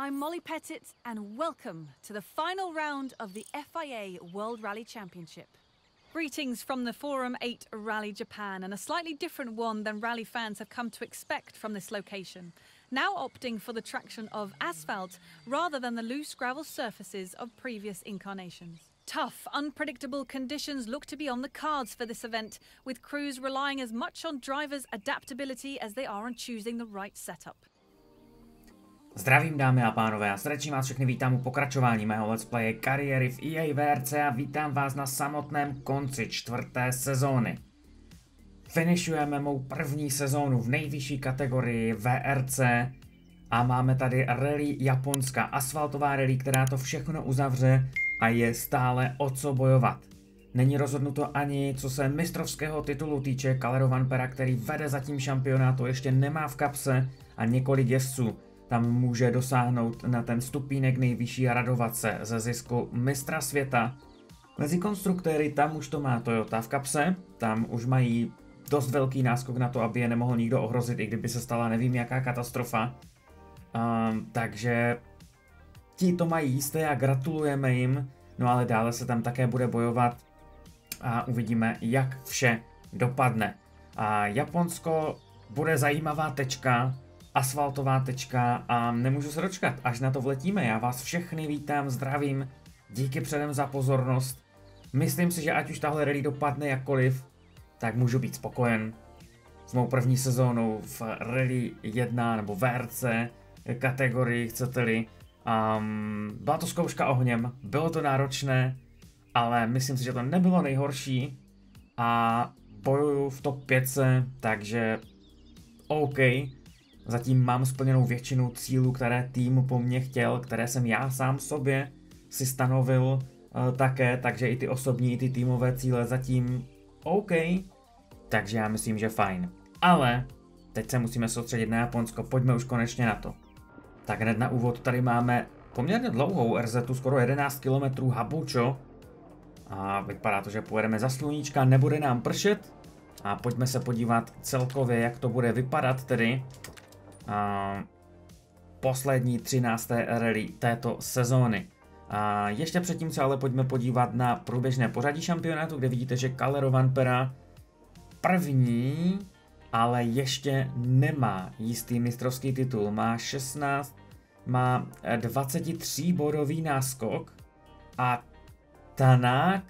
I'm Molly Pettit and welcome to the final round of the FIA World Rally Championship. Greetings from the Forum 8 Rally Japan, and a slightly different one than rally fans have come to expect from this location, now opting for the traction of asphalt rather than the loose gravel surfaces of previous incarnations. Tough, unpredictable conditions look to be on the cards for this event, with crews relying as much on drivers' adaptability as they are on choosing the right setup. Zdravím dámy a pánové a srdečně vás všechny vítám u pokračování mého let's playe kariéry v EA VRC a vítám vás na samotném konci 4. sezóny. Finišujeme mou první sezónu v nejvyšší kategorii VRC a máme tady rally Japonska, asfaltová rally, která to všechno uzavře a je stále o co bojovat. Není rozhodnuto ani co se mistrovského titulu týče. Calero Vanpera, který vede zatím šampionátu, ještě nemá v kapse a několik jezdců tam může dosáhnout na ten stupínek nejvyšší a radovat se ze zisku mistra světa. Mezi konstruktéry tam už to má Toyota v kapse, tam už mají dost velký náskok na to, aby je nemohl nikdo ohrozit, i kdyby se stala nevím jaká katastrofa. Takže ti to mají jisté a gratulujeme jim, no ale dále se tam také bude bojovat a uvidíme, jak vše dopadne. A Japonsko bude zajímavá tečka, asfaltová tečka a nemůžu se dočkat, až na to vletíme. Já vás všechny vítám, zdravím, díky předem za pozornost. Myslím si, že ať už tahle rally dopadne jakkoliv, tak můžu být spokojen s mou první sezónou v Rally 1 nebo VRC kategorii, chcete-li. Byla to zkouška ohněm, bylo to náročné, ale myslím si, že to nebylo nejhorší a bojuju v top 5, takže OK. Zatím mám splněnou většinu cílů, které tým po mně chtěl, které jsem já sám sobě si stanovil také, takže i ty osobní, i ty týmové cíle zatím OK, takže já myslím, že fajn. Ale teď se musíme soustředit na Japonsko, pojďme už konečně na to. Tak hned na úvod tady máme poměrně dlouhou RZ, skoro 11 km Habucho. A vypadá to, že pojedeme za sluníčka, nebude nám pršet. A pojďme se podívat celkově, jak to bude vypadat tedy. Poslední 13. rally této sezóny. Ještě předtím se ale pojďme podívat na průběžné pořadí šampionátu, kde vidíte, že Calero Vanpera první, ale ještě nemá jistý mistrovský titul. Má 16, má 23 bodový náskok a Tanak,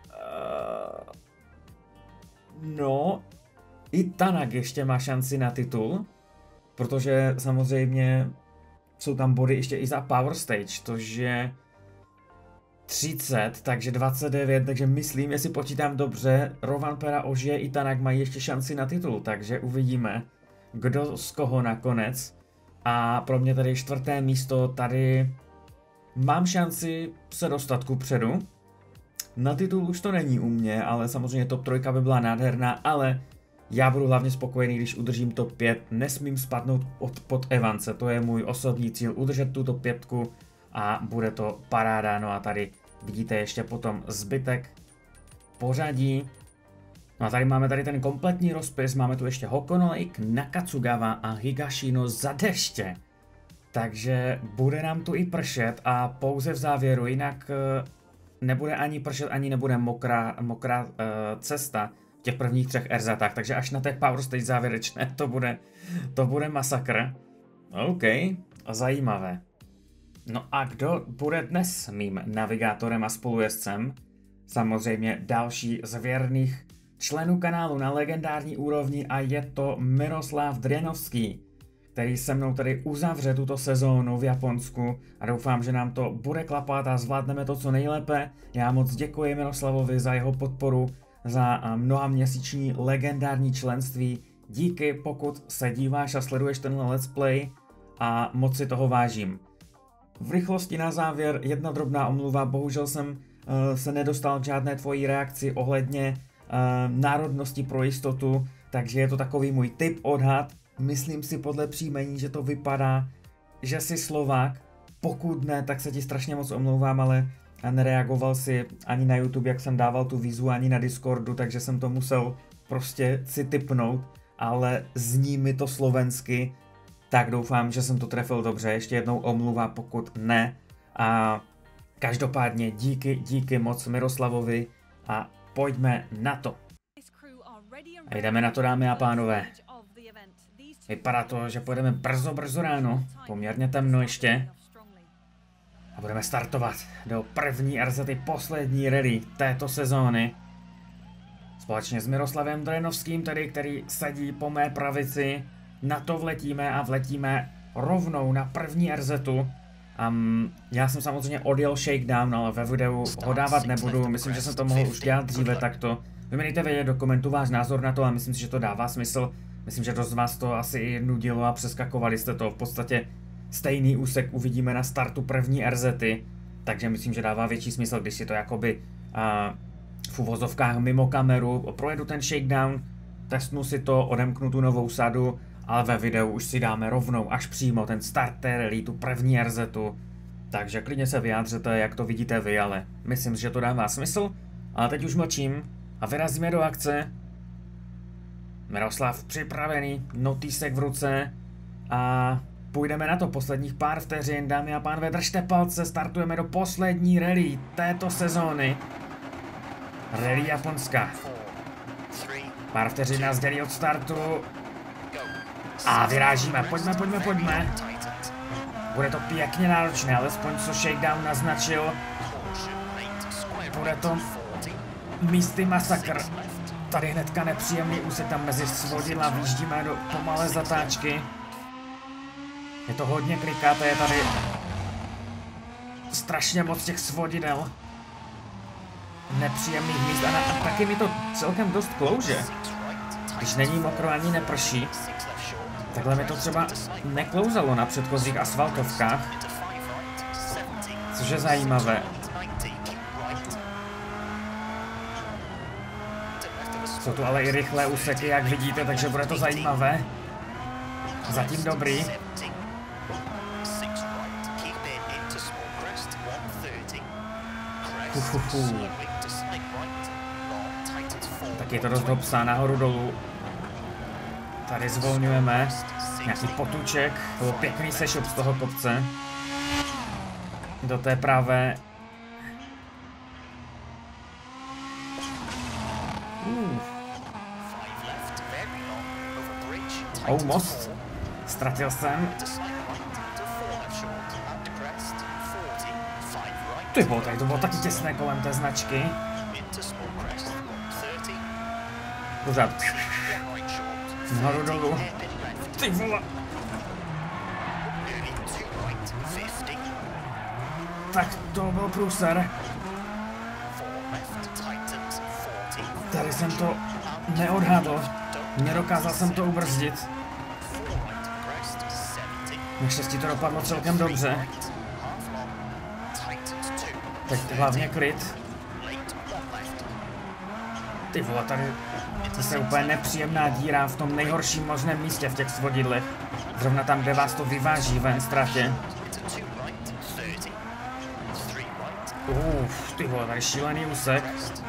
no, i Tanak ještě má šanci na titul, protože samozřejmě jsou tam body ještě i za Power Stage, což je 30, takže 29, takže myslím, jestli počítám dobře, Rovanpera, Ožije i Tanak mají ještě šanci na titul, takže uvidíme, kdo z koho nakonec. A pro mě tady 4. místo, tady mám šanci se dostat kupředu. Na titul už to není u mě, ale samozřejmě top 3 by byla nádherná, ale já budu hlavně spokojený, když udržím top 5, nesmím spadnout pod Evance, to je můj osobní cíl, udržet tuto 5 a bude to paráda. No a tady vidíte ještě potom zbytek pořadí. No a tady máme tady ten kompletní rozpis, máme tu ještě Hokono Lake, Nakatsugawa a Higashino za deště. Takže bude nám tu i pršet a pouze v závěru, jinak nebude ani pršet, ani nebude mokrá cesta v těch prvních 3 RZ-ách, takže až na té Power Stage závěrečné to bude masakr. OK, zajímavé. No a kdo bude dnes mým navigátorem a spolujezdcem? Samozřejmě další z věrných členů kanálu na legendární úrovni a je to Miroslav Drjanovský, který se mnou tady uzavře tuto sezónu v Japonsku a doufám, že nám to bude klapat a zvládneme to co nejlépe. Já moc děkuji Miroslavovi za jeho podporu, za mnohaměsíční legendární členství. Díky, pokud se díváš a sleduješ tenhle let's play a moc si toho vážím. V rychlosti na závěr jedna drobná omluva, bohužel jsem se nedostal k žádné tvojí reakci ohledně národnosti pro jistotu, takže je to takový můj tip odhad. Myslím si podle příjmení, že to vypadá, že jsi Slovák, pokud ne, tak se ti strašně moc omlouvám, ale nereagoval si ani na YouTube, jak jsem dával tu výzvu, ani na Discordu, takže jsem to musel prostě si tipnout, ale zní mi to slovensky, Tak doufám, že jsem to trefil dobře, ještě jednou omluva, pokud ne. A každopádně díky moc Miroslavovi a pojďme na to. A jdeme na to, dámy a pánové. Vypadá to, že pojedeme brzo ráno, poměrně temno ještě. A budeme startovat do první RZty, poslední rally této sezóny. Společně s Miroslavem Drenovským, tedy, který sedí po mé pravici. Na to vletíme a vletíme rovnou na první RZtu. Já jsem samozřejmě odjel shakedown, ale ve videu ho dávat nebudu. Myslím, že jsem to mohl už dělat dříve takto. Vy mi dejte vědět do komentu váš názor na to a myslím si, že to dává smysl. Myslím, že dost z vás to asi i nudilo a přeskakovali jste to. V podstatě stejný úsek uvidíme na startu první RZty. Takže myslím, že dává větší smysl, když si to jakoby v uvozovkách mimo kameru projedu ten shakedown, testnu si to, odemknu tu novou sadu, ale ve videu už si dáme rovnou až přímo ten start té rally, tu první RZtu. Takže klidně se vyjádřete, jak to vidíte vy, ale myslím, že to dává smysl. Ale teď už mlčím a vyrazíme do akce. Miroslav připravený, notýsek v ruce a půjdeme na to. Posledních pár vteřin, dámy a pánové, držte palce, startujeme do poslední rally této sezóny. Rally Japonska. Pár vteřin nás dělí od startu. A vyrážíme, pojďme. Bude to pěkně náročné, alespoň co shakedown naznačil. Bude to místy masakr. Tady hnedka nepříjemný úsek tam mezi svodidla, výjíždíme do pomalé zatáčky. Je to hodně klikáté, je tady strašně moc těch svodidel. Nepříjemných míst a taky mi to celkem dost klouže. Když není mokro ani neprší. Takhle mi to třeba neklouzalo na předchozích asfaltovkách. Což je zajímavé. Jsou tu ale i rychlé úseky, jak vidíte, takže bude to zajímavé. Zatím dobrý. Tak je to dost hopsá nahoru dolů. Tady zvolňujeme. Nějaký potůček. To byl pěkný sešup z toho kopce. Do té pravé. Most. Ztratil jsem. Ty vole, tady to bylo taky těsné kolem té značky. Pořád. Nahoru dolů. Ty vole. Tak to byl průser. Tady jsem to neodhadl. Nedokázal jsem to ubrzdit. Naštěstí to dopadlo celkem dobře. Teď hlavně klid. Ty vole, tady je úplně nepříjemná díra v tom nejhorším možném místě v těch svodidlech. Zrovna tam, kde vás to vyváží ven ztrátě. Ty vole, tady šílený úsek.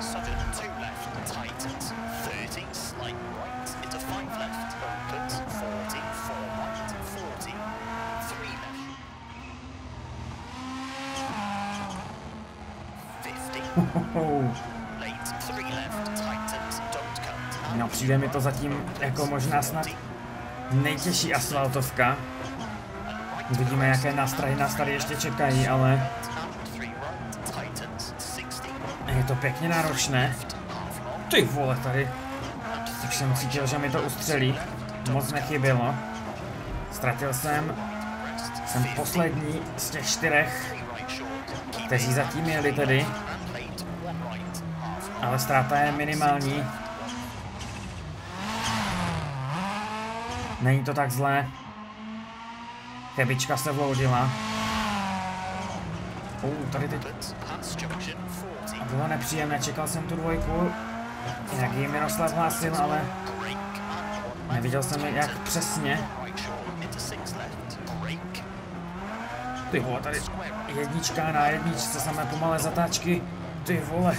No, přijde mi to zatím jako možná snad nejtěžší asfaltovka. Uvidíme, jaké nástrahy nás tady ještě čekají, ale je to pěkně náročné. Ty vole, tady už jsem cítil, že mi to ustřelí. Moc nechybělo. Ztratil jsem poslední z těch 4, kteří zatím jeli tedy. Ale ztráta je minimální. Není to tak zlé. Chybička se vloudila. Tady teď. A bylo nepříjemné, čekal jsem tu 2. Jak ji Miroslav hlásil, ale neviděl jsem, jak přesně. Ty vole, tady 1 na 1, samé pomalé zatáčky. Ty vole.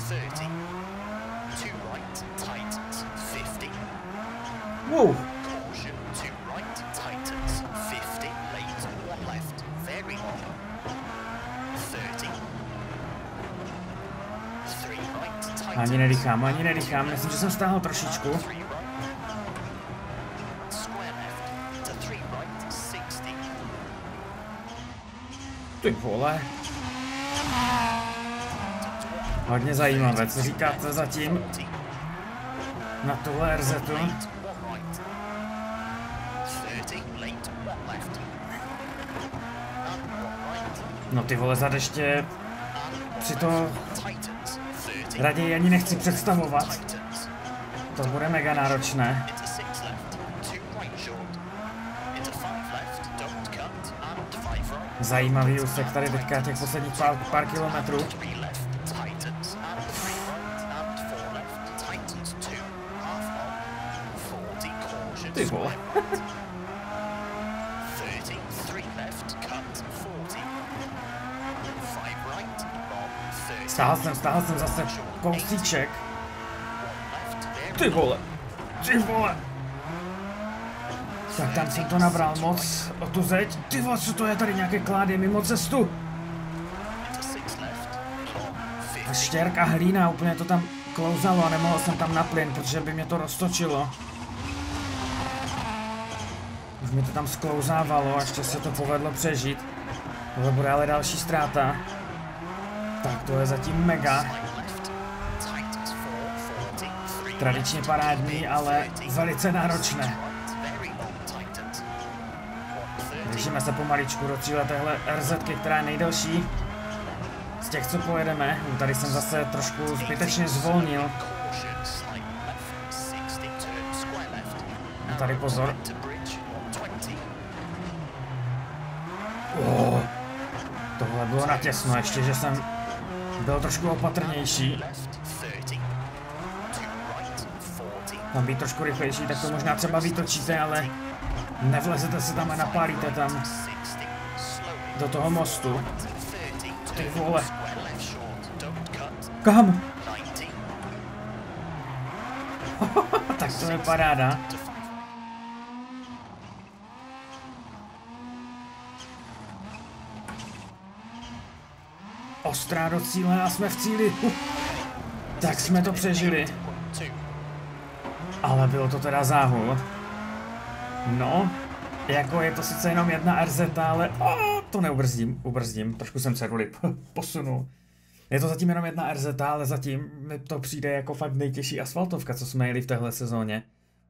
Ani nedýchám, myslím, že jsem stáhl trošičku. Ty vole. Hodně zajímavé, co říkáte zatím na tuhle RZ-tu? No ty vole, za deště si to raději ani nechci představovat. To bude mega náročné. Zajímavý úsek tady teďka těch posledních pár kilometrů. Ty vole. Stáhl jsem zase kousíček. Ty vole. Tak tam jsem to nabral moc o tu zeď. Ty vole, co to je tady, nějaké klády mimo cestu. A štěrk a hlína, úplně to tam klouzalo a nemohl jsem tam na plyn, protože by mě to roztočilo. Už mi to tam sklouzávalo a ještě se to povedlo přežít. Tohle bude ale další ztráta. Tak to je zatím mega. Tradičně parádní, ale velice náročné. Držíme se pomaličku do cíle téhle RZ-ky, která je nejdelší z těch, co pojedeme. Tady jsem zase trošku zbytečně zvolnil. A tady pozor. Tohle bylo natěsno, ještě, že jsem byl trošku opatrnější. Tam být trošku rychlejší, tak to možná třeba vytočíte, ale nevlezete si tam a napálíte tam do toho mostu. Ty vole. Kam? Tak to je paráda. Ostrá do cíle a jsme v cíli. Tak jsme to přežili. Ale bylo to teda záhul. No, jako je to sice jenom jedna RZ, ale to neubrzdím. Trošku jsem se ruli posunul. Je to zatím jenom jedna RZ, ale zatím mi to přijde jako fakt nejtěžší asfaltovka, co jsme jeli v téhle sezóně.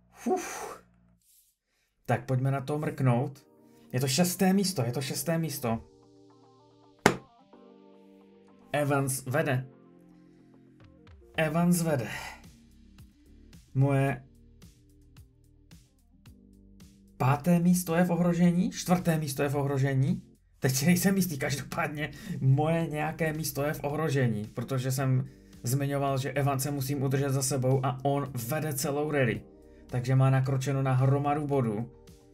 Tak pojďme na to mrknout. Je to 6. místo. Evans vede. Moje 5. místo je v ohrožení, 4. místo je v ohrožení. Teď si nejsem jistý, každopádně moje nějaké místo je v ohrožení, protože jsem zmiňoval, že Evanse musím udržet za sebou a on vede celou rally. Takže má nakročeno na hromadu bodů.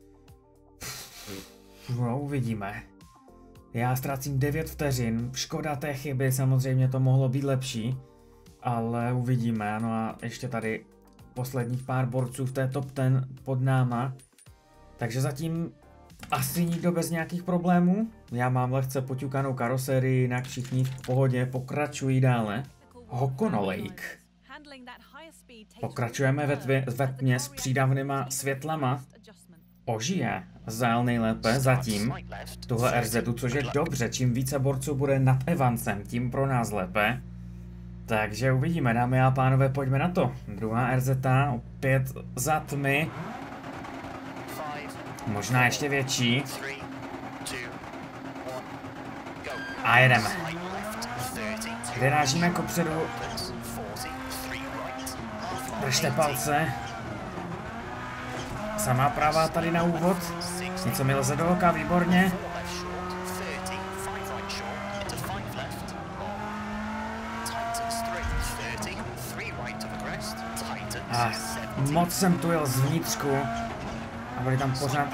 No, uvidíme. Já ztrácím 9 vteřin, škoda té chyby, samozřejmě to mohlo být lepší, ale uvidíme. No a ještě tady posledních pár borců v té top 10 pod náma. Takže zatím asi nikdo bez nějakých problémů. Já mám lehce poťukanou karosérii, jinak všichni v pohodě pokračují dále. Hokono Lake. Pokračujeme ve tmě s přídavnýma světlama. Ožije zajel nejlépe zatím tuhle RZ, což je dobře, čím více borců bude nad Evansem, tím pro nás lépe. Takže uvidíme, dámy a pánové, pojďme na to. Druhá RZ, opět za tmy. Možná ještě větší. A jedeme. Vyrážíme kopředu. Držte palce. Samá práva tady na úvod. Něco mi leze do oka, výborně. A moc jsem tu jel zvnitřku. A byly tam pořád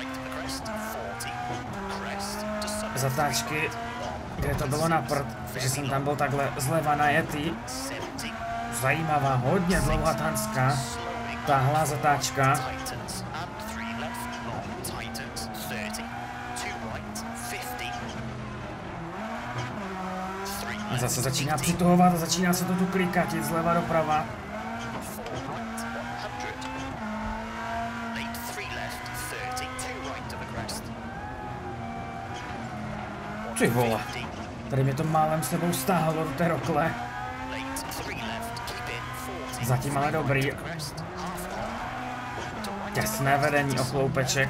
zatáčky, kde to bylo na prd, že jsem tam byl takhle zleva najetý. Zajímavá, hodně dlouhatánská tahle zatáčka. A Zase začíná přituhovat a začíná se to tu klikatit zleva doprava. Ty vole, tady mě to málem s tebou stáhlo do té rokle. Zatím ale dobrý. Těsné vedení o chloupeček.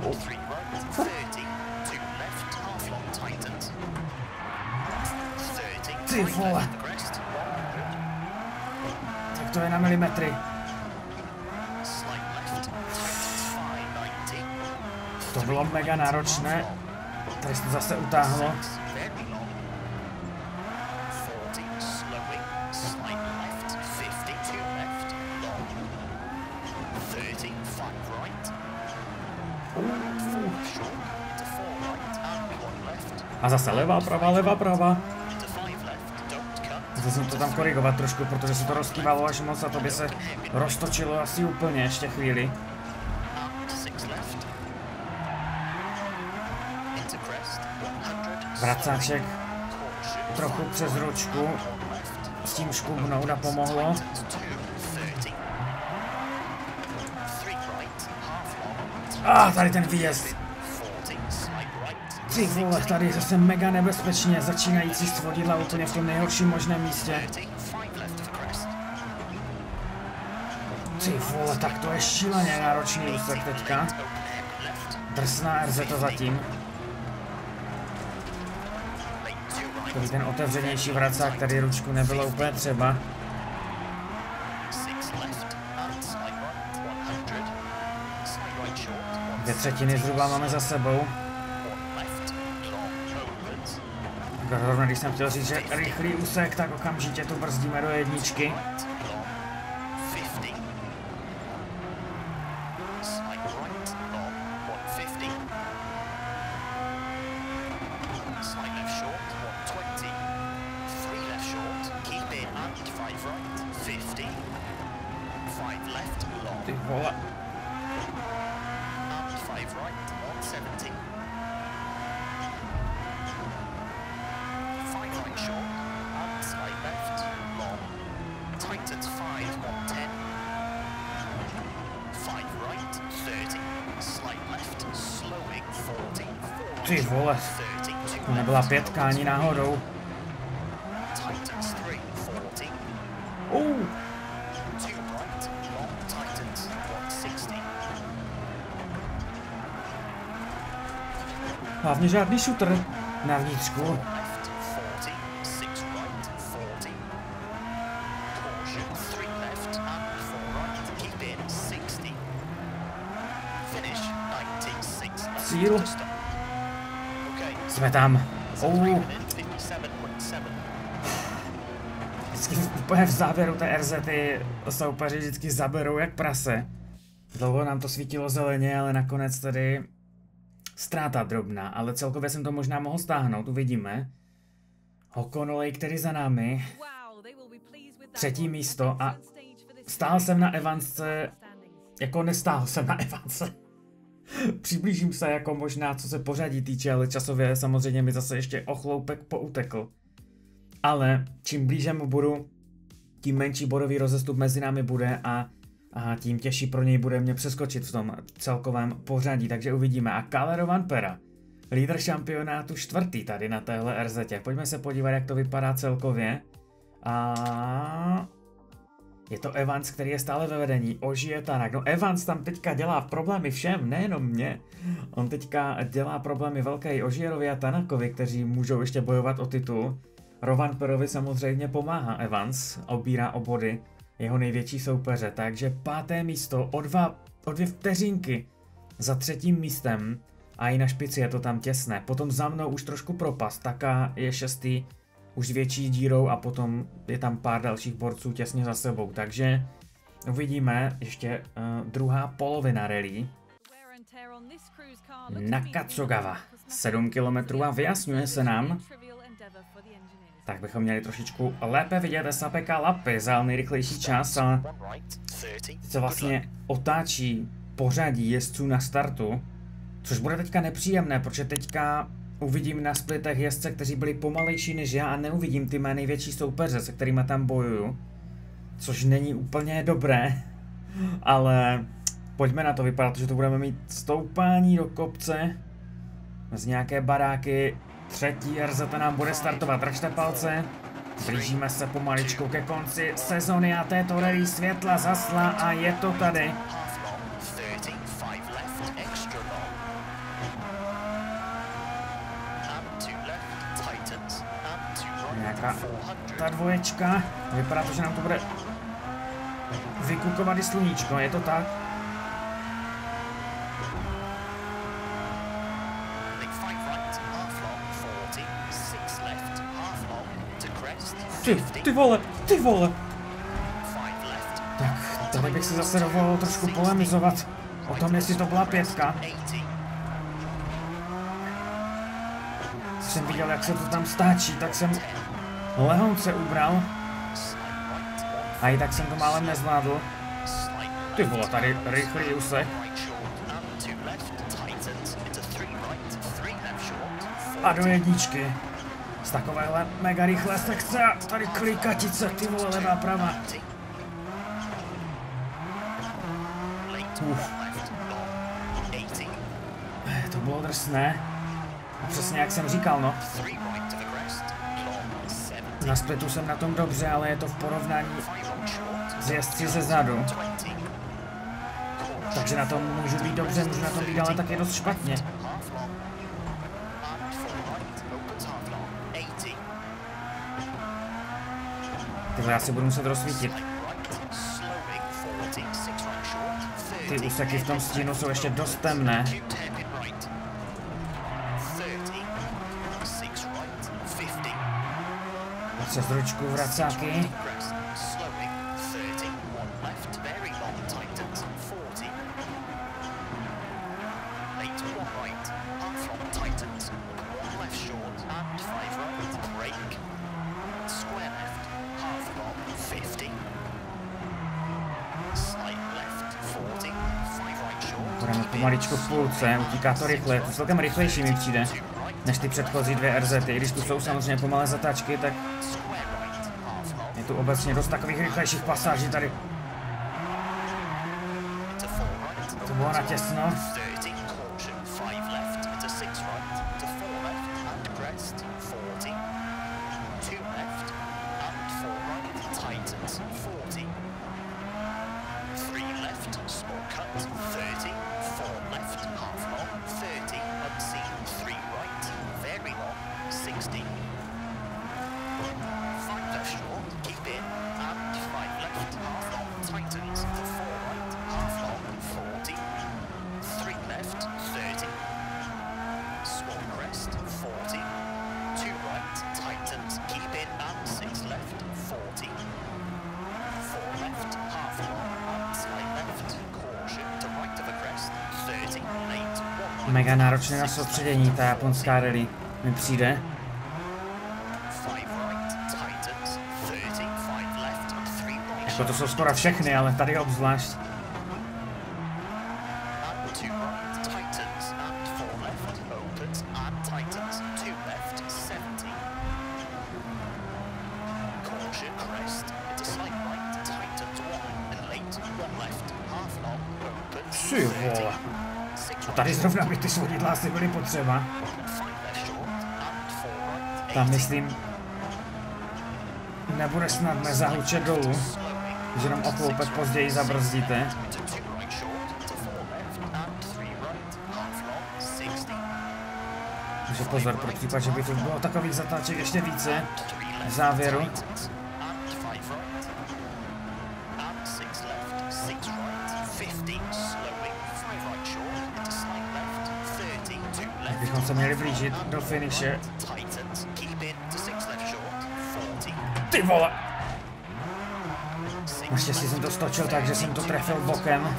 Ty vole. Tak to je na milimetry. To bylo mega náročné. Tady se to zase utáhlo. A zase levá, prava. Zase jsem to tam korigovat trošku, protože se to rozkývalo až moc a to by se roztočilo asi úplně ještě chvíli. Vracáček trochu přes ručku, s tím škubnout a pomohlo. Tady ten výjezd. Ty vole, tady je zase mega nebezpečně, začínající svodidla úplně v tom nejhorším možném místě. Ty vole, tak to je šíleně náročný úsek teďka. Drsná RZ to zatím. Takový ten otevřenější vracák, tady ručku nebylo úplně třeba. Dvě třetiny zhruba máme za sebou. Zrovna když jsem chtěl říct, že rychlý úsek, tak okamžitě tu brzdíme do jedničky. Ty vole. Ty vole, to nebyla pětka ani náhodou. Hlavně žádný shooter na vnitřku. Cíl. Jsme tam. Vždycky úplně v závěru té RZy soupeři vždycky zaberou jak prase. Dlouho nám to svítilo zeleně, ale nakonec tady ztráta drobná, ale celkově jsem to možná mohl stáhnout, uvidíme. O'Connell, který za námi. Třetí místo a stál jsem na Evansce, jako nestál jsem na Evanse. Přiblížím se jako možná, co se pořadí týče, ale časově samozřejmě mi zase ještě o chloupek poutekl. Ale čím blíže mu budu, tím menší bodový rozestup mezi námi bude a tím těžší pro něj bude mě přeskočit v tom celkovém pořadí, takže uvidíme. A Kalle Rovanperä, lídr šampionátu čtvrtý tady na téhle RZtě. Pojďme se podívat, jak to vypadá celkově. A je to Evans, který je stále ve vedení. Ožije Tanak. No Evans tam teďka dělá problémy všem, nejenom mě. On teďka dělá problémy velké Ožierovi a Tanakovi, kteří můžou ještě bojovat o titul. Rovanperovi samozřejmě pomáhá Evans, obírá o body jeho největší soupeře, takže páté místo o dvě vteřinky za třetím místem a i na špici je to tam těsné. Potom za mnou už trošku propast, Taka je šestý, už s větší dírou a potom je tam pár dalších borců těsně za sebou, takže uvidíme ještě druhá polovina rally. Nakatsugawa, 7 km a vyjasňuje se nám, tak bychom měli trošičku lépe vidět SAPK Lappi za nejrychlejší čas, ale teď se vlastně otáčí pořadí jezdců na startu, což bude teďka nepříjemné, protože teďka uvidím na splitech jezdce, kteří byli pomalejší než já a neuvidím ty mé největší soupeře, se kterými tam bojuju. Což není úplně dobré, ale pojďme na to, vypadá to, že to budeme mít stoupání do kopce. Z nějaké baráky, třetí RZ nám bude startovat, držte palce. Blížíme se pomaličku ke konci sezony a této rally světla zasla a je to tady. Nějaká ta dvoječka, vypadá to, že nám to bude vykukovat i sluníčko, je to tak? Ty vole! Tak, tady bych se zase dovolil trošku polemizovat o tom, jestli to byla pětka. Jsem viděl, jak se to tam stáčí, tak jsem lehonce ubral. A i tak jsem to málem nezvládl. Ty vole, tady rychlý úsek. A do jedničky. Z takovéhle mega rychlé sekce a tady klikatice, ty vole, levá prava. To bylo drsné. A přesně jak jsem říkal, no. Na splitu jsem na tom dobře, ale je to v porovnání s jezdci ze zadu. Takže na tom můžu být dobře, můžu na tom být ale taky dost špatně. Tyhle já si budu muset rozsvítit. Ty úseky v tom stínu jsou ještě dost temné. Přes ručku vracáky. Budeme pomaličku v půlce, utíká to rychle, to celkem rychlejší mi přijde, než ty předchozí dvě RZ. I když tu jsou samozřejmě pomalé zatáčky, tak je tu obecně dost takových rychlejších pasáží tady. To bylo natěsno. Mega náročné na soustředění, ta japonská rally mi přijde. Jako to jsou skoro všechny, ale tady obzvlášť. Ty vole. A tady zrovna by ty svodidla asi byly potřeba. Tam myslím, nebude snadné zahučet dolů, že jenom o koupek později zabrzdíte. Takže pozor, pro případ, že by tu bylo takových zatáček ještě více v závěru. Bychom se měli blížit do finiše. Ty vole! Naštěstí jsem to stočil tak, že jsem to trefil bokem.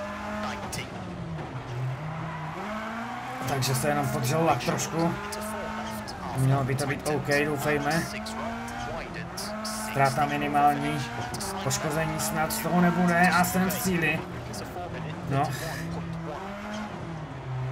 Takže se jenom podržel lak trošku. Mělo by to být OK, doufejme. Ztráta minimální. Poškození snad z toho nebude a jsem v cíli. No.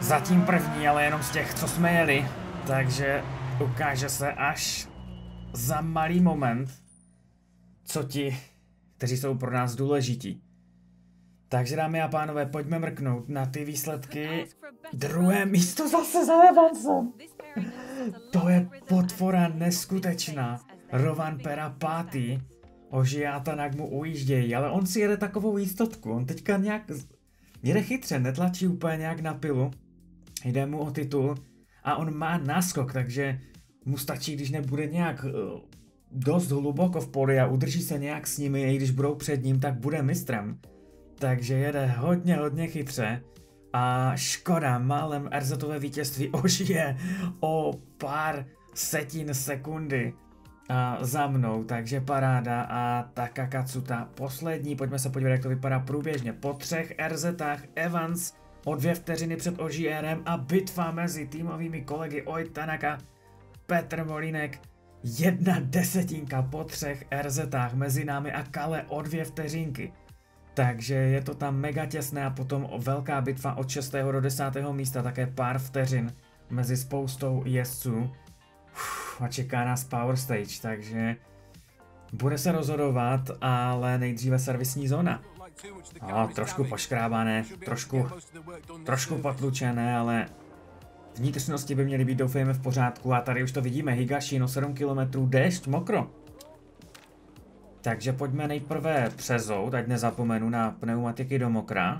Zatím první, ale jenom z těch, co jsme jeli. Takže ukáže se až za malý moment, co ti, kteří jsou pro nás důležití. Takže dámy a pánové, pojďme mrknout na ty výsledky. Druhé místo zase za Evansem. To je potvora neskutečná. Rovanpera 5. Ožij a Tanak mu ujíždějí, ale on si jede takovou jistotku. On teďka nějak jede chytře, netlačí úplně nějak na pilu. Jde mu o titul a on má náskok, takže mu stačí, když nebude nějak dost hluboko v poli a udrží se nějak s nimi, i když budou před ním, tak bude mistrem. Takže jede hodně chytře a škoda, málem RZ-ové vítězství ožije o pár setin sekundy za mnou, takže paráda. A Taka Katsuta poslední, pojďme se podívat, jak to vypadá průběžně. Po 3 RZ-ách Evans o 2 vteřiny před Ožierem a bitva mezi týmovými kolegy Oj Tanaka, Petr Molínek, 1/10 po 3 RZ-ách mezi námi a Kale o 2 vteřinky. Takže je to tam mega těsné a potom velká bitva od 6. do 10. místa, také pár vteřin mezi spoustou jezdců. A čeká nás Power Stage, takže bude se rozhodovat, ale nejdříve servisní zóna. Trošku poškrábané, trošku potlučené, ale vnitřnosti by měly být, doufejme, v pořádku. A tady už to vidíme, Higashino 7 km, déšť, mokro. Takže pojďme nejprve přezout, ať nezapomenu na pneumatiky do mokra.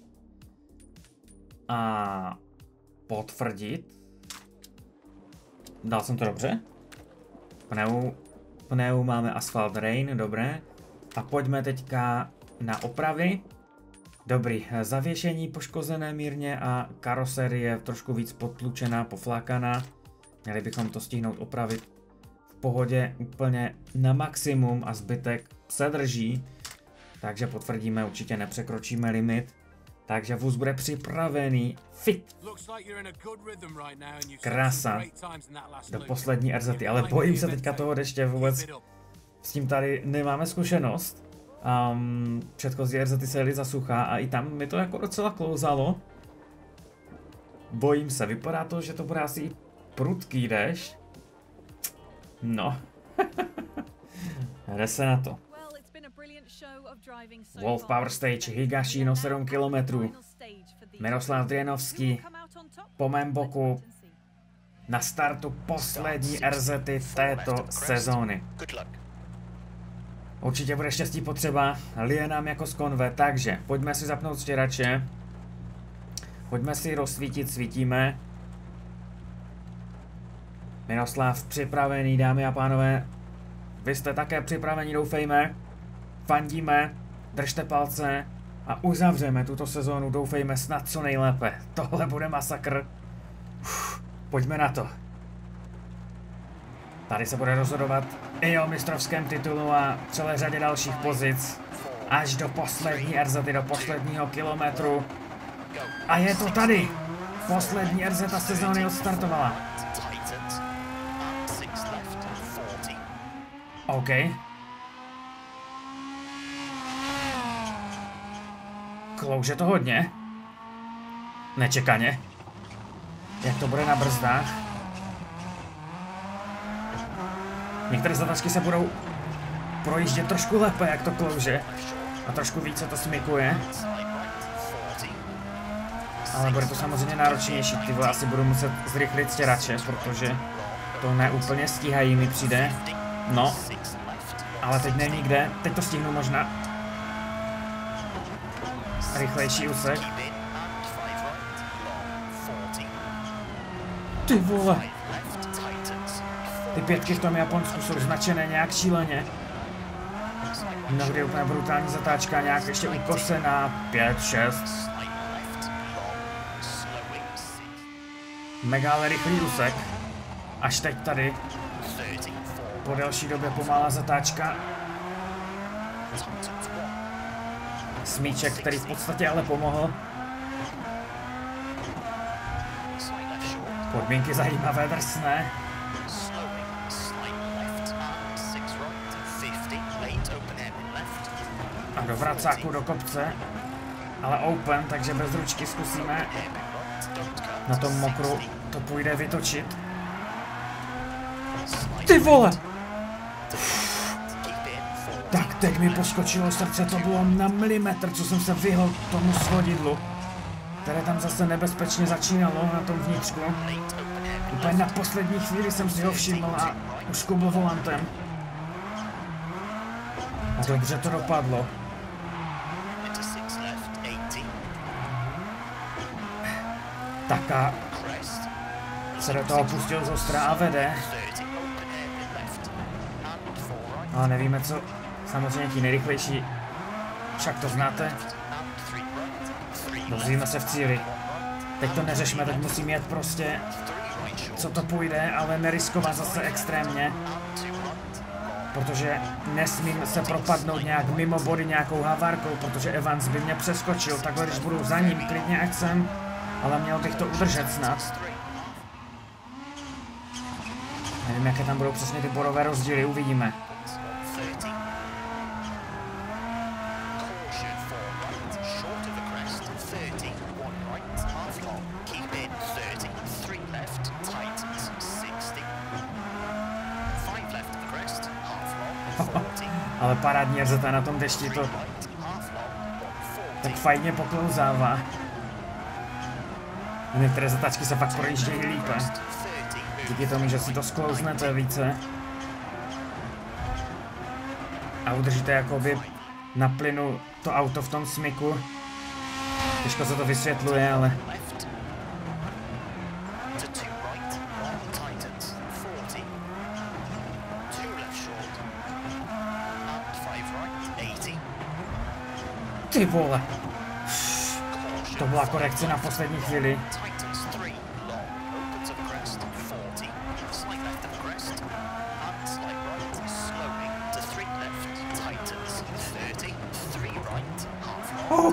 A potvrdit. Dal jsem to dobře? Pneu máme Asphalt Rain, dobré. A pojďme teďka na opravy. Dobrý, zavěšení poškozené mírně a karoserie trošku víc potlučená, poflákaná. Měli bychom to stihnout opravit v pohodě úplně na maximum a zbytek se drží. Takže potvrdíme, určitě nepřekročíme limit. Takže vůz bude připravený, fit. Krása. Do poslední RZ, ale bojím se teďka toho deště vůbec. S tím tady nemáme zkušenost. Předchozí RZ se jeli za sucha a i tam mi to jako docela klouzalo. Bojím se, vypadá to, že to bude asi prudký déšť. No. Jde se na to. Wolf Power Stage, Higashino 7 km. Miroslav Drienovský po mém boku na startu poslední RZ-y této sezóny. Určitě bude štěstí potřeba, lije nám jako z konve, takže pojďme si zapnout stěrače. Pojďme si rozsvítit, svítíme. Miroslav připravený, dámy a pánové. Vy jste také připraveni, doufejme. Fandíme, držte palce a uzavřeme tuto sezónu, doufejme, snad co nejlépe. Tohle bude masakr. Pojďme na to. Tady se bude rozhodovat i o mistrovském titulu a celé řadě dalších pozic. Až do poslední RZ, do posledního kilometru. A je to tady! Poslední RZ sezóny odstartovala. OK. Klouže to hodně. Nečekaně. Jak to bude na brzdách? Některé zatačky se budou projíždět trošku lépe, jak to klouže. A trošku více to smykuje. Ale bude to samozřejmě náročnější. Ty vole, asi budu muset zrychlit stěrače, protože to neúplně stíhají, mi přijde. No. Ale teď není kde. Teď to stihnu možná. Rychlejší úsek. Ty vole. Ty pětky v tom Japonsku jsou značené nějak šíleně. Mnohdy úplně brutální zatáčka, nějak ještě ukosená. 5, 6. Mega ale rychlý úsek. Až teď tady. Po delší době pomalá zatáčka. Smíček, který v podstatě ale pomohl. Podmínky zajímavé, drsné. A do vracáku do kopce. Ale open, takže bez ručky zkusíme. Na tom mokru to půjde vytočit. Ty vole! Tak teď mi poskočilo srdce, to bylo na milimetr, co jsem se vyhl tomu svodidlu, které tam zase nebezpečně začínalo na tom vnitřku. Úplně na poslední chvíli jsem si ho všiml a už kubl volantem. A dobře to dopadlo. Taka se do toho pustil z ostra a vede. Ale nevíme co, samozřejmě ti nejrychlejší, však to znáte. Dozvíme se v cíli. Teď to neřešme, teď musím jet prostě, co to půjde, ale neriskovat zase extrémně. Protože nesmím se propadnout nějak mimo body nějakou havárkou, protože Evans by mě přeskočil, takhle když budu za ním klidně jak jsem, ale měl bych to udržet snad. Nevím, jaké tam budou přesně ty bodové rozdíly, uvidíme. Ale parádní RZ na tom dešti to tak fajně poklouzává. Některé zatačky se fakt projíždějí líp. Díky tomu, že si to sklouznete více. A udržíte jakoby na plynu to auto v tom smyku. Těžko se to vysvětluje, ale... Ty vole! To byla korekce na poslední chvíli. Oh.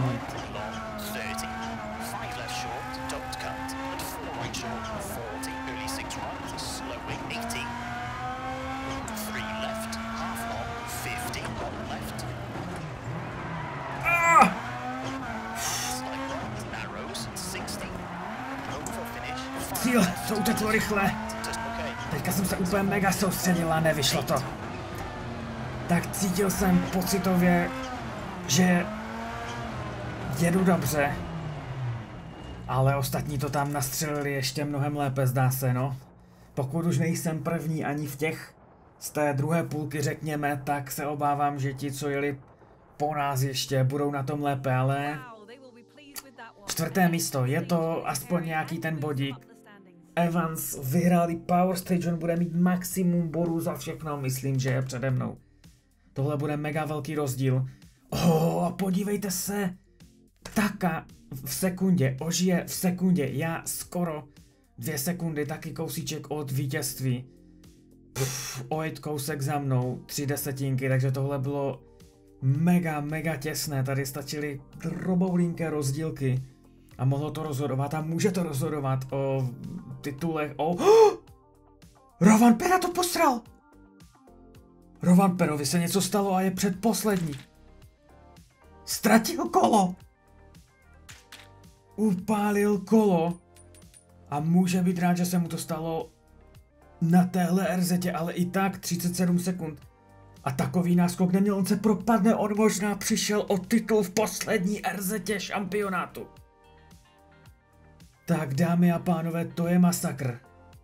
Cíl, to uteklo rychle. Teďka jsem se úplně mega soustředil a nevyšlo to. Tak cítil jsem pocitově, že jedu dobře. Ale ostatní to tam nastřelili ještě mnohem lépe, zdá se, no. Pokud už nejsem první ani v těch z té druhé půlky, řekněme, tak se obávám, že ti, co jeli po nás ještě, budou na tom lépe, ale... Čtvrté místo, je to aspoň nějaký ten bodík. Evans vyhráli Power Stage, on bude mít maximum bodů za všechno, myslím, že je přede mnou. Tohle bude mega velký rozdíl. Oh, a podívejte se, Taka v sekundě, Ožije v sekundě, já skoro 2 sekundy, taky kousíček od vítězství. Ojet kousek za mnou, 3 desetinky, takže tohle bylo mega těsné, tady stačily droboulinké rozdílky. A mohlo to rozhodovat a může to rozhodovat o titulech, o... Rovanpera to posral! Rovanperovi se něco stalo a je předposlední. Ztratil kolo! Upálil kolo a může být rád, že se mu to stalo na téhle RZtě, ale i tak 37 sekund. A takový náskok neměl, on se propadne, on možná přišel o titul v poslední RZtě šampionátu. Tak dámy a pánové, to je masakr.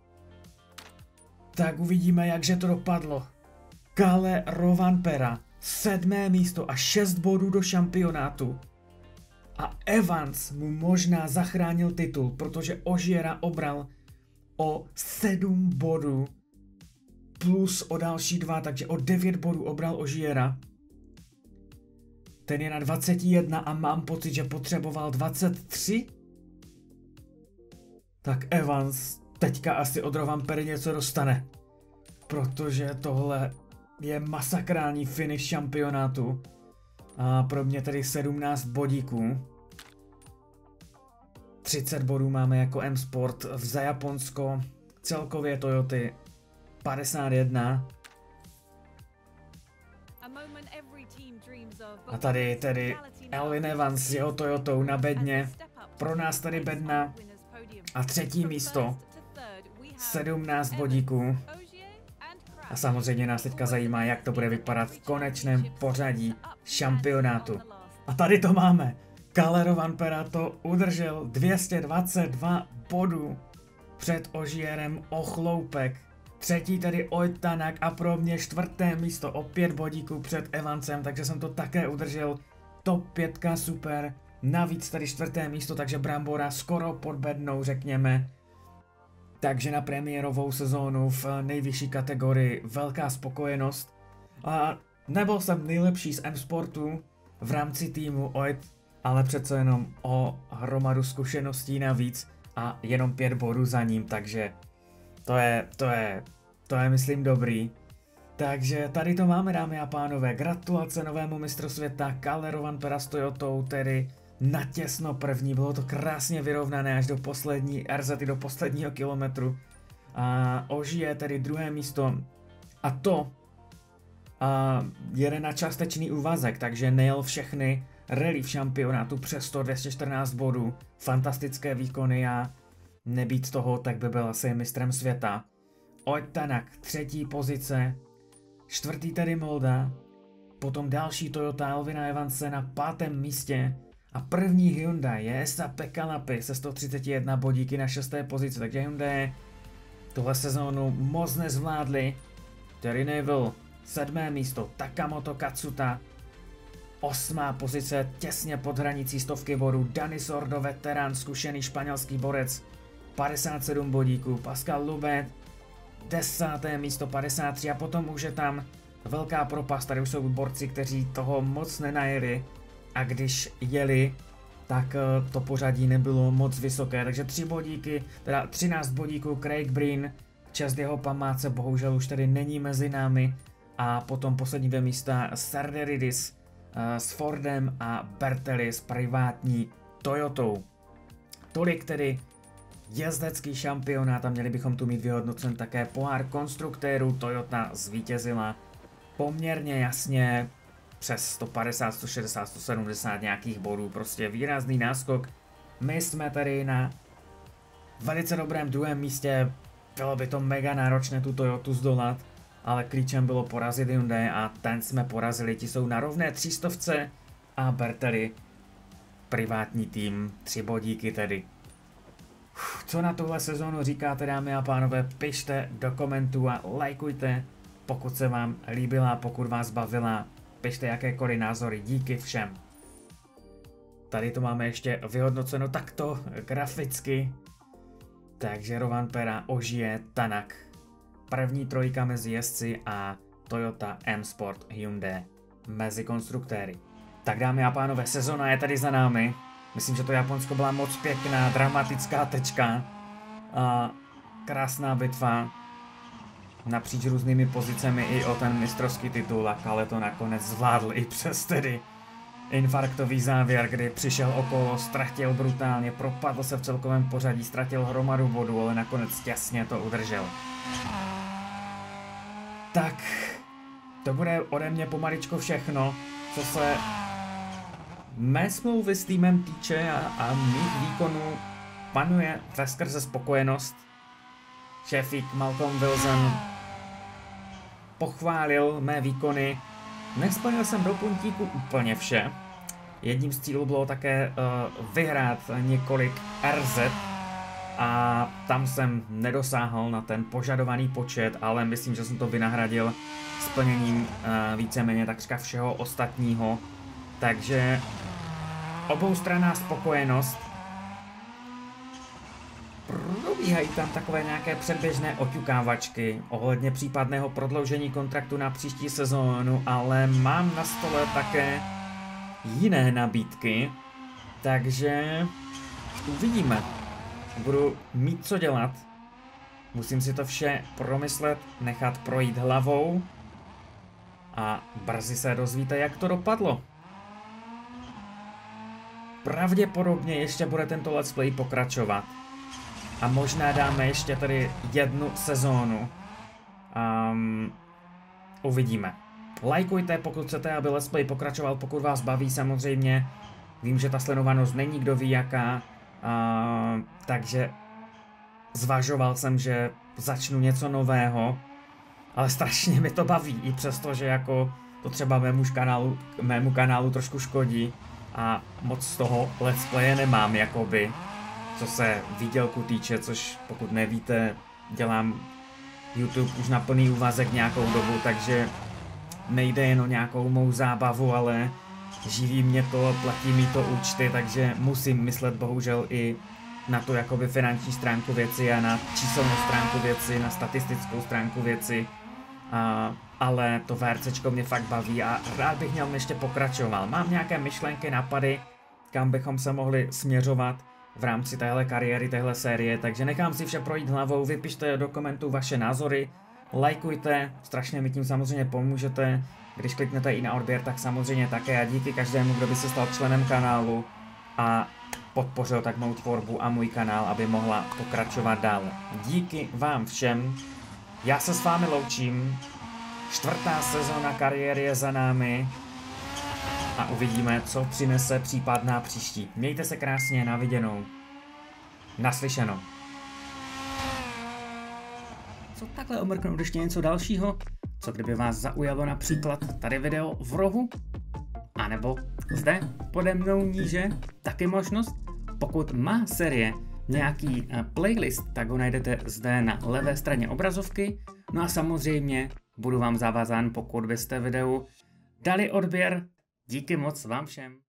Tak uvidíme, jakže to dopadlo. Kalle Rovanpera, 7. místo a 6 bodů do šampionátu. A Evans mu možná zachránil titul, protože Ogiera obral o 7 bodů plus o další 2, takže o 9 bodů obral Ogiera. Ten je na 21 a mám pocit, že potřeboval 23. Tak Evans teďka asi od Rovanpery něco dostane. Protože tohle je masakrální finish šampionátu. A pro mě tedy 17 bodíků. 30 bodů máme jako M-Sport za Japonsko. Celkově Toyoty 51. A tady tedy Elfyn Evans s jeho Toyotou na bedně. Pro nás tady bedna A třetí místo, 17 bodíků. A samozřejmě nás teďka zajímá, jak to bude vypadat v konečném pořadí šampionátu. A tady to máme. Kalle Rovanperä to udržel 222 bodů před Ogierem o chloupek. Třetí tady Ott Tänak a pro mě čtvrté místo o 5 bodíků před Evansem, takže jsem to také udržel. Top 5 super. Navíc tady čtvrté místo, takže Brambora skoro pod bednou, řekněme. Takže na premiérovou sezónu v nejvyšší kategorii velká spokojenost. A nebyl jsem nejlepší z M-Sportu v rámci týmu Ott, ale přece jenom o hromadu zkušeností navíc a jenom 5 bodů za ním, takže to je myslím dobrý. Takže tady to máme, dámy a pánové, gratulace novému mistru světa Kalle Rovanperä s Toyotou, tedy natěsno první, bylo to krásně vyrovnané až do poslední RZ, do posledního kilometru. A Ogier tedy druhé místo a to jede na částečný úvazek, takže nejel všechny rally v šampionátu, přesto 214 bodů, fantastické výkony a nebýt toho, tak by byl asi mistrem světa. Ott Tänak, třetí pozice, čtvrtý tedy Molda, potom další Toyota Elvina Evanse na pátém místě a první Hyundai je Esa-Pekka Lappi se 131 bodíky na šesté pozici, takže Hyundai tuhle sezónu moc nezvládli. Terry Neville, sedmé místo, Takamoto Katsuta, osmá pozice, těsně pod hranicí stovky bodů, Dani Sordo, veterán, zkušený španělský borec, 57 bodíků, Pascal Loubet, desáté místo, 53 a potom už je tam velká propast, tady už jsou borci, kteří toho moc nenajeli a když jeli, tak to pořadí nebylo moc vysoké, takže 13 bodíků Craig Breen, čest jeho památce bohužel už tady není mezi námi a potom poslední dvě místa Sarderidis s Fordem a Bertelli s privátní Toyotou. Tolik tedy jezdecký šampionát a měli bychom tu mít vyhodnocen také pohár konstruktérů. Toyota zvítězila poměrně jasně přes 150, 160, 170 nějakých bodů, prostě výrazný náskok. My jsme tady na velice dobrém druhém místě, bylo by to mega náročné tu Toyotu zdolat, ale klíčem bylo porazit Hyundai a ten jsme porazili, ti jsou na rovné 300 a Bertelli privátní tým, 3 bodíky tedy. Co na tuhle sezónu říkáte, dámy a pánové, pište do komentů a lajkujte, pokud se vám líbila, pokud vás bavila, pište jakékoliv názory, díky všem. Tady to máme ještě vyhodnoceno takto graficky, takže Rovanperä, Ogier, Tänak, první trojka mezi jezdci a Toyota, M-Sport, Hyundai mezi konstruktéry. Tak dámy a pánové, sezona je tady za námi. Myslím, že to Japonsko byla moc pěkná, dramatická tečka a krásná bitva napříč různými pozicemi i o ten mistrovský titul a Kalle to nakonec zvládl i přes tedy infarktový závěr, kdy přišel okolo, ztratil brutálně, propadl se v celkovém pořadí, ztratil hromadu bodu, ale nakonec těsně to udržel. Tak, to bude ode mě pomaličko všechno, co se mé smlouvy s týmem týče a mých výkonů. Panuje veskrze spokojenost. Šéfík Malcolm Wilson pochválil mé výkony. Nesplnil jsem do puntíku úplně vše. Jedním z cílů bylo také vyhrát několik RZ a tam jsem nedosáhl na ten požadovaný počet, ale myslím, že jsem to vynahradil splněním víceméně takřka všeho ostatního. Takže oboustranná spokojenost. Probíhají tam takové nějaké předběžné oťukávačky ohledně případného prodloužení kontraktu na příští sezónu, ale mám na stole také jiné nabídky, takže uvidíme. Budu mít co dělat. Musím si to vše promyslet, nechat projít hlavou a brzy se dozvíte, jak to dopadlo. Pravděpodobně ještě bude tento let's play pokračovat. A možná dáme ještě tady jednu sezónu. Uvidíme. Lajkujte, pokud chcete, aby let's play pokračoval, pokud vás baví samozřejmě. Vím, že ta sledovanost není kdo ví jaká. Takže zvažoval jsem, že začnu něco nového, ale strašně mi to baví, i přesto, že jako to třeba mému kanálu trošku škodí a moc z toho let's playe nemám, jakoby, co se výdělku týče, což pokud nevíte, dělám YouTube už na plný úvazek nějakou dobu, takže nejde jen o nějakou mou zábavu, ale živí mě to, platí mi to účty, takže musím myslet bohužel i na tu jakoby finanční stránku věci a na číselnou stránku věci, na statistickou stránku věci. Ale to VRCčko mě fakt baví a rád bych měl ještě pokračoval. Mám nějaké myšlenky, nápady, kam bychom se mohli směřovat v rámci téhle kariéry, téhle série, takže nechám si vše projít hlavou, vypište do komentů vaše názory, lajkujte, strašně mi tím samozřejmě pomůžete, když kliknete i na odběr, tak samozřejmě také a díky každému, kdo by se stal členem kanálu a podpořil tak mou tvorbu a můj kanál, aby mohla pokračovat dále. Díky vám všem, já se s vámi loučím, 4. sezóna kariéry je za námi a uvidíme, co přinese případná příští. Mějte se krásně, na viděnou, naslyšeno. Co takhle omrknout ještě něco dalšího? Co kdyby vás zaujalo například tady video v rohu? A nebo zde pode mnou níže taky možnost? Pokud má série nějaký playlist, tak ho najdete zde na levé straně obrazovky. No a samozřejmě budu vám zavázán, pokud byste videu dali odběr. Díky moc vám všem.